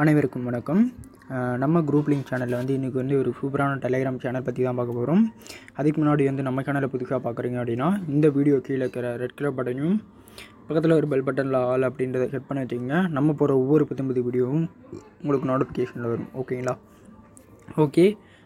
அனைவருக்கும் வணக்கம். நம்ம குரூப் லிங்க் சேனலில் வந்து இன்றைக்கி வந்து ஒரு சூப்பரான டெலிகிராம் சேனல் பற்றி தான் பார்க்க போகிறோம். அதுக்கு முன்னாடி வந்து நம்ம சேனலை புதுசாக பார்க்குறீங்க அப்படின்னா இந்த வீடியோ கீழே இருக்கிற ரெட் கலர் பட்டனையும் பக்கத்தில் ஒரு பெல் பட்டனில் ஆல் அப்படின்றத செட் பண்ணி வச்சிங்கன்னா நம்ம போகிற ஒவ்வொரு புத்தம்புது வீடியோவும் உங்களுக்கு நோட்டிஃபிகேஷனில் வரும். ஓகேங்களா? ஓகே.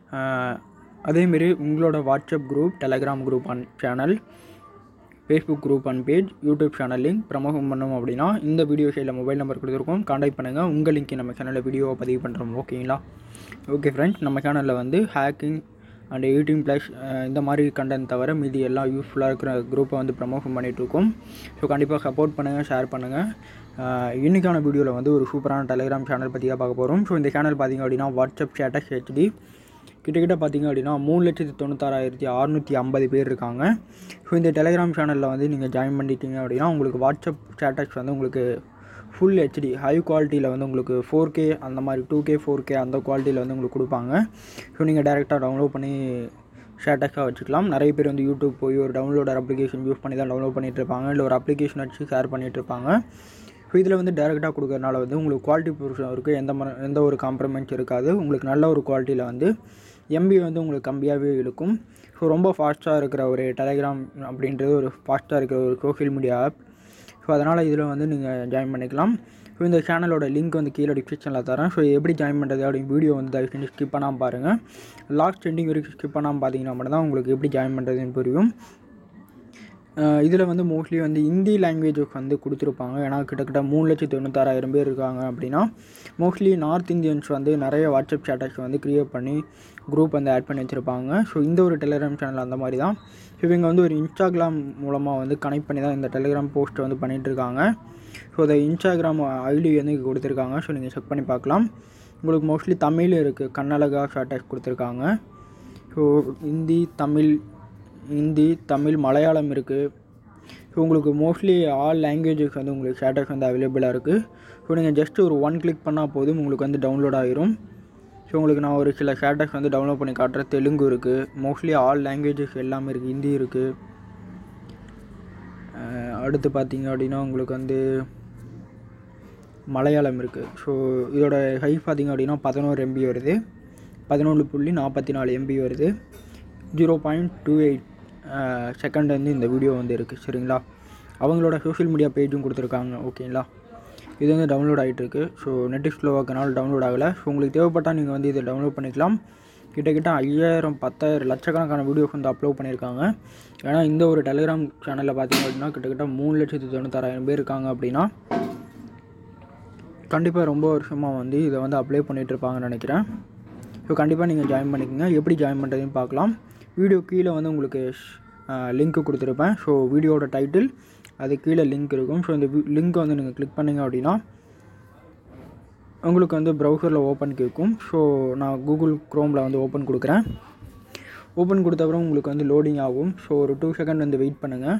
அதேமாரி உங்களோட WhatsApp group, Telegram group and channel, Facebook group and page, YouTube channel link promotion பண்ணோம் அப்படின்னா இந்த வீடியோ சைடில் மொபைல் நம்பர் கொடுத்துருக்கோம். கான்டாக்ட் பண்ணுங்கள். உங்கள் லிங்க் நம்ம சேனலில் வீடியோவை பதிவு பண்ணுறோம். ஓகேங்களா? ஓகே ஃப்ரெண்ட்ஸ், நம்ம சேனலில் வந்து ஹேக்கிங் அண்ட் 18+ இந்த மாதிரி கண்டென்ட் தவிர மீதி எல்லாம் யூஸ்ஃபுல்லாக இருக்கிற குரூப்பை வந்து ப்ரமோஷன் பண்ணிகிட்ருக்கோம். ஸோ கண்டிப்பாக சப்போர்ட் பண்ணுங்கள், ஷேர் பண்ணுங்கள். இன்றைக்கான வீடியோவில் வந்து ஒரு சூப்பரான டெலிகிராம் சேனல் பற்றி தான் பார்க்க போகிறோம். ஸோ இந்த சேனல் பார்த்திங்க அப்படின்னா வாட்ஸ்அப் ஸ்டேட்டஸ் HD கிட்டத்தட்ட பார்த்திங்க அப்படின்னா 3,96,650 பேர் இருக்காங்க. ஸோ இந்த டெலிகிராம் சேனலில் வந்து நீங்கள் ஜாயின் பண்ணிட்டீங்க அப்படின்னா உங்களுக்கு வாட்ஸ்அப் ஸ்டேட்டஸ் வந்து உங்களுக்கு ஃபுல் HD ஹை குவாலிட்டியில் வந்து உங்களுக்கு 4K அந்த மாதிரி 2K 4K அந்த குவாலிட்டியில் வந்து உங்களுக்கு கொடுப்பாங்க. ஸோ நீங்கள் டேரெக்டாக டவுன்லோட் பண்ணி ஸ்டேட்டஸாக வச்சுக்கலாம். நிறைய பேர் வந்து யூடியூப் போய் ஒரு டவுன்லோடர் அப்ளிகேஷன் யூஸ் பண்ணி தான் டவுன்லோட் பண்ணிகிட்ருப்பாங்க, இல்லை ஒரு அப்ளிகேஷன் வச்சு ஷேர் பண்ணிகிட்ருப்பாங்க. ஸோ இதில் வந்து டேரெக்டாக கொடுக்கறனால வந்து உங்களுக்கு குவாலிட்டி பொறுத்த வரைக்கும் எந்த ஒரு காம்ப்ரமைஸ் இருக்காது. உங்களுக்கு நல்ல ஒரு குவாலிட்டியில் வந்து MB வந்து உங்களுக்கு கம்மியாகவே இருக்கும். ஸோ ரொம்ப ஃபாஸ்ட்டாக இருக்கிற ஒரு டெலிகிராம் அப்படின்றது ஒரு ஃபாஸ்ட்டாக இருக்கிற ஒரு சோஷியல் மீடியா ஆப். ஸோ அதனால் இதில் வந்து நீங்கள் ஜாயின் பண்ணிக்கலாம். ஸோ இந்த சேனலோட லிங்க் வந்து கீழே டிஸ்கிரிப்ஷனில் தரேன். ஸோ எப்படி ஜாயின் பண்ணுறது அப்படின்னு வீடியோ வந்து தயவு செஞ்சு ஸ்கிப் பண்ணாமல் பாருங்கள். லாஸ்ட் எண்டிங் வரைக்கும் ஸ்கிப் பண்ணாமல் பார்த்தீங்கன்னா மட்டும் தான் உங்களுக்கு எப்படி ஜாயின் பண்ணுறதுன்னு புரியும். இதில் வந்து மோஸ்ட்லி வந்து ஹிந்தி லாங்குவேஜுக்கு வந்து கொடுத்துருப்பாங்க. ஏன்னா கிட்டத்தட்ட 3,96,000 பேர் இருக்காங்க அப்படின்னா மோஸ்ட்லி நார்த் இந்தியன்ஸ் வந்து நிறைய வாட்ஸ்அப் ஸ்டேட்டஸ் வந்து க்ரியேட் பண்ணி குரூப் வந்து ஆட் பண்ணி வச்சுருப்பாங்க. ஸோ இந்த ஒரு டெலிகிராம் சேனல் அந்த மாதிரி தான். இவங்க வந்து ஒரு இன்ஸ்டாகிராம் மூலமாக வந்து கனெக்ட் பண்ணி தான் இந்த டெலிகிராம் போஸ்ட்டை வந்து பண்ணிகிட்ருக்காங்க. ஸோ அதை இன்ஸ்டாகிராம் ID வந்து கொடுத்துருக்காங்க. ஸோ நீங்கள் செக் பண்ணி பார்க்கலாம். உங்களுக்கு மோஸ்ட்லி தமிழ் இருக்குது, கன்னடகா ஸ்டேட்டஸ் கொடுத்துருக்காங்க. ஸோ ஹிந்தி, தமிழ், மலையாளம் இருக்குது. ஸோ உங்களுக்கு மோஸ்ட்லி ஆல் லாங்குவேஜஸ் வந்து உங்களுக்கு ஸ்டேட்டஸ் வந்து அவைலபிளாக இருக்குது. ஸோ நீங்கள் ஜஸ்ட் ஒரு 1 கிளிக் பண்ணால் போதும் உங்களுக்கு வந்து டவுன்லோட் ஆகிரும். ஸோ உங்களுக்கு நான் ஒரு சில ஸ்டேட்டஸ் வந்து டவுன்லோட் பண்ணி காட்டுறேன். தெலுங்கு இருக்குது, மோஸ்ட்லி ஆல் லாங்குவேஜஸ் எல்லாமே இருக்குது. ஹிந்தி இருக்குது. அடுத்து பார்த்திங்க அப்படின்னா உங்களுக்கு வந்து மலையாளம் இருக்குது. ஸோ இதோட ஹைட் பார்த்திங்க அப்படின்னா 11 MB வருது, 11.44 MB வருது, 0.28 செகண்ட் வந்து இந்த வீடியோ வந்து இருக்குது. சரிங்களா? அவங்களோட சோஷியல் மீடியா பேஜும் கொடுத்துருக்காங்க. ஓகேங்களா? இது வந்து டவுன்லோட் ஆகிட்டுருக்கு. ஸோ நெட் ஸ்லோவாக்கனால டவுன்லோட் ஆகலை. ஸோ உங்களுக்கு தேவைப்பட்டால் நீங்கள் வந்து இதை டவுன்லோட் பண்ணிக்கலாம். கிட்டத்தட்ட 5,000 10,000 லட்சக்கணக்கான வீடியோஸ் வந்து அப்லோட் பண்ணியிருக்காங்க. ஏன்னா இந்த ஒரு டெலிகிராம் சேனலில் பார்த்திங்க அப்படின்னா கிட்டத்தட்ட 3,96,000 பேர் இருக்காங்க அப்படின்னா கண்டிப்பாக ரொம்ப வருஷமாக வந்து இதை வந்து அப்ளை பண்ணிகிட்ருப்பாங்கன்னு நினைக்கிறேன். ஸோ கண்டிப்பாக நீங்கள் ஜாயின் பண்ணிக்கோங்க. எப்படி ஜாயின் பண்ணுறதுன்னு பார்க்கலாம். வீடியோ கீழே வந்து உங்களுக்கு லிங்க்கு கொடுத்துருப்பேன். ஸோ வீடியோட டைட்டில் அது கீழே லிங்க் இருக்கும். ஸோ இந்த லிங்க்கை வந்து நீங்கள் கிளிக் பண்ணிங்க அப்படின்னா உங்களுக்கு வந்து ப்ரௌசரில் ஓப்பன் கேட்கும். ஸோ நான் கூகுள் க்ரோமில் வந்து ஓப்பன் கொடுக்குறேன். ஓப்பன் கொடுத்த அப்புறம் உங்களுக்கு வந்து லோடிங் ஆகும். ஸோ ஒரு 2 செகண்ட் வந்து வெயிட் பண்ணுங்கள்.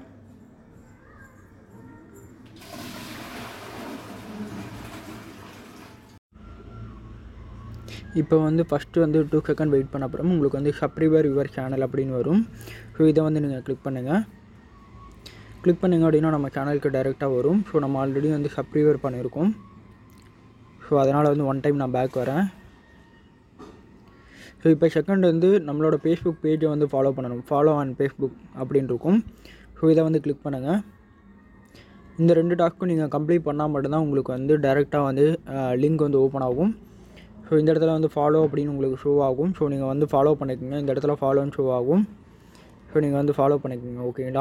இப்போ வந்து ஃபஸ்ட்டு வந்து 2 செகண்ட் வெயிட் பண்ண அப்புறம் உங்களுக்கு வந்து சப்ஸ்கிரைபர் யுவர் சேனல் அப்படின்னு வரும். ஸோ இதை வந்து நீங்கள் கிளிக் பண்ணுங்கள். கிளிக் பண்ணிங்க அப்படின்னா நம்ம சேனலுக்கு டைரெக்டாக வரும். ஸோ நம்ம ஆல்ரெடி வந்து சப்ஸ்கிரைபர் பண்ணியிருக்கோம். ஸோ அதனால் வந்து 1 டைம் நான் பேக் வரேன். ஸோ இப்போ செகண்ட் வந்து நம்மளோட ஃபேஸ்புக் பேஜை வந்து ஃபாலோ பண்ணணும். ஃபாலோ ஆன் ஃபேஸ்புக் அப்படின்னு இருக்கும். ஸோ இதை வந்து கிளிக் பண்ணுங்கள். இந்த 2 டாஸ்க்கும் நீங்கள் கம்ப்ளீட் பண்ணால் மட்டும்தான் உங்களுக்கு வந்து டைரெக்டாக வந்து லிங்க் வந்து ஓப்பன் ஆகும். ஸோ இந்த இடத்துல வந்து ஃபாலோ அப்படின்னு உங்களுக்கு ஷோ ஆகும். ஸோ நீங்கள் வந்து ஃபாலோ பண்ணிக்கோங்க. இந்த இடத்துல ஃபாலோன்னு ஷோ ஆகும். ஸோ நீங்கள் வந்து ஃபாலோ பண்ணிக்கோங்க. ஓகேங்களா?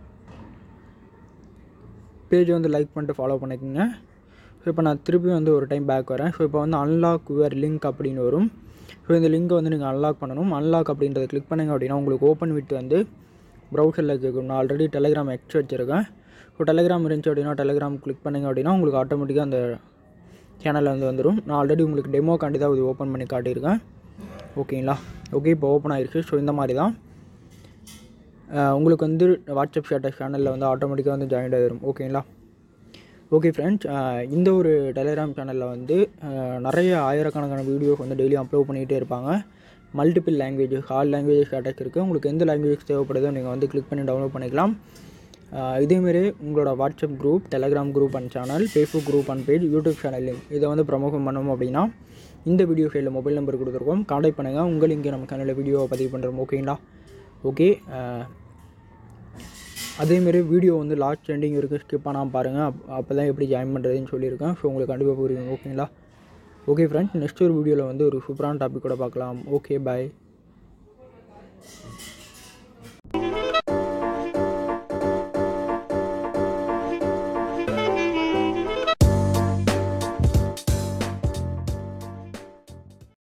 பேஜ் வந்து லைக் பண்ணிட்டு ஃபாலோ பண்ணிக்கோங்க. ஸோ இப்போ நான் திருப்பி வந்து ஒரு டைம் பேக் வரேன். ஸோ இப்போ வந்து அன்லாக் யுவர் லிங்க் அப்படின்னு வரும். ஸோ இந்த லிங்க்கை வந்து நீங்கள் அன்லாக் பண்ணணும். அன்லாக் அப்படின்றத கிளிக் பண்ணிங்க அப்படின்னா உங்களுக்கு ஓப்பன் வித் வந்து ப்ரௌசரில் கேட்கும். நான் ஆல்ரெடி டெலிகிராம் எக்ஸ் வச்சுருக்கேன். ஸோ டெலிகிராம் இருந்துச்சு அப்படின்னா டெலிகிராம் கிளிக் பண்ணிங்க அப்படின்னா உங்களுக்கு ஆட்டோமேட்டிக்காக அந்த சேனலில் வந்து வந்துடும். நான் ஆல்ரெடி உங்களுக்கு டெமோக்காண்டி தான் இது ஓப்பன் பண்ணி காட்டியிருக்கேன். ஓகேங்களா? ஓகே, இப்போ ஓப்பன் ஆகிருக்கு. ஸோ இந்த மாதிரி தான் உங்களுக்கு வந்து வாட்ஸ்அப் ஸ்டேட்டஸ் சேனலில் வந்து ஆட்டோமேட்டிக்காக வந்து ஜாயின் ஆகிடும். ஓகேங்களா? ஓகே ஃப்ரெண்ட்ஸ், இந்த ஒரு டெலிகிராம் சேனலில் வந்து நிறைய ஆயிரக்கணக்கான வீடியோஸ் வந்து டெய்லியும் அப்லோட் பண்ணிகிட்டே இருப்பாங்க. Multiple languages, all languages status இருக்குது. உங்களுக்கு எந்த லாங்குவேஜ் தேவைப்படுதோ நீங்கள் வந்து கிளிக் பண்ணி டவுன்லோட் பண்ணிக்கலாம். இதேமாரி உங்களோட WhatsApp group, Telegram group and channel, Facebook group and page, YouTube channel link இதை வந்து ப்ரமோஷன் பண்ணணும் அப்படின்னா இந்த வீடியோ சைடில் மொபைல் நம்பர் கொடுத்துருக்கோம். கான்டாக்ட் பண்ணுங்கள். உங்கள் லிங்க் நம்ம சேனலில் வீடியோவை பதிவு பண்ணுறோம். ஓகேங்களா? ஓகே. அதேமாரி வீடியோ வந்து லாஸ்ட் எண்டிங் வரைக்கும் ஸ்கிப் பண்ணாமல் பாருங்கள். அப்போ தான் எப்படி ஜாயின் பண்ணுறதுன்னு சொல்லியிருக்கேன். ஸோ உங்களுக்கு கண்டிப்பாக புரியும். ஓகேங்களா? ஓகே ஃப்ரெண்ட்ஸ், நெக்ஸ்ட் ஒரு வீடியோவில் வந்து ஒரு சூப்பரான டாபிக் கூட பார்க்கலாம். ஓகே, பாய்.